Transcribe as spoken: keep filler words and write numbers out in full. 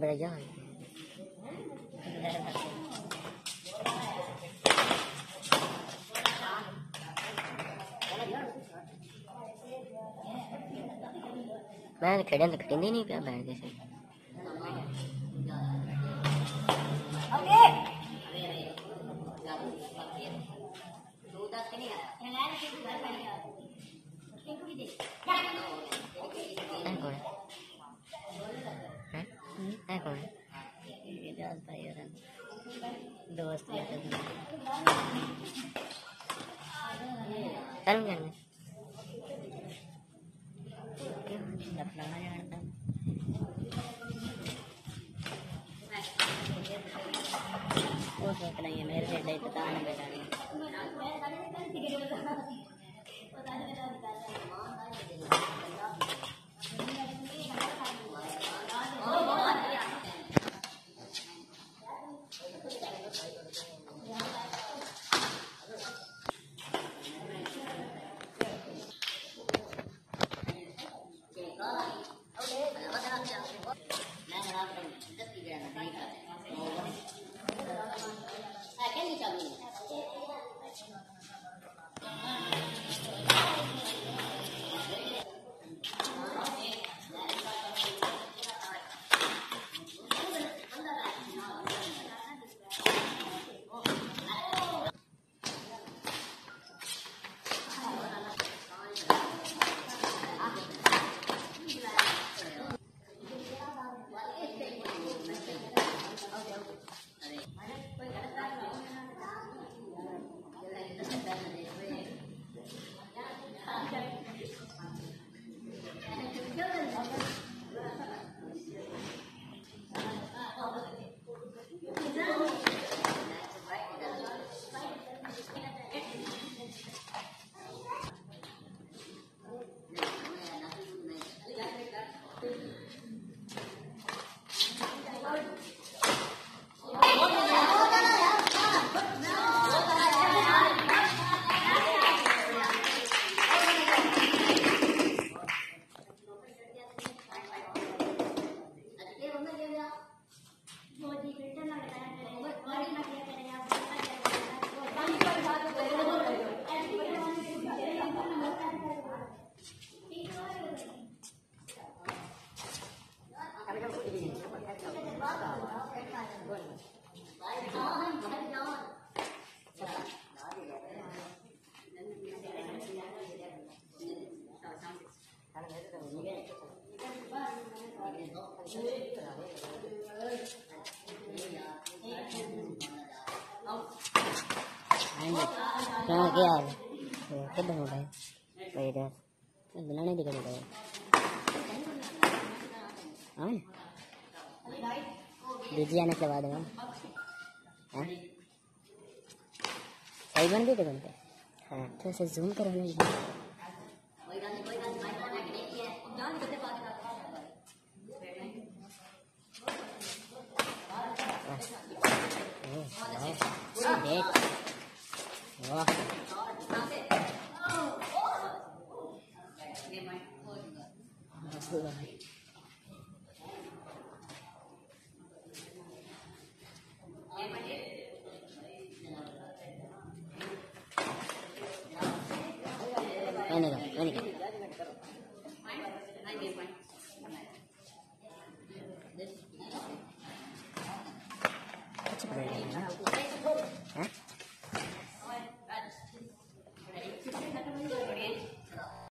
बड़ा जा मैं खेड़ा तो खेंदी नहीं पिया बैठ जैसे दोस्त करूँ क्या मैं अपना जानता वो सोच रही है मेरे से नहीं पता नहीं बेटा क्या क्या किधर हो गए भाई इधर बनाने दिखा रहा है हाँ दीजिए आने के बाद में हाँ सही बन गई थे बनते हाँ थोड़ा सा जूम करो ना देख वाह मैंने कहा मैंने कहा अच्छा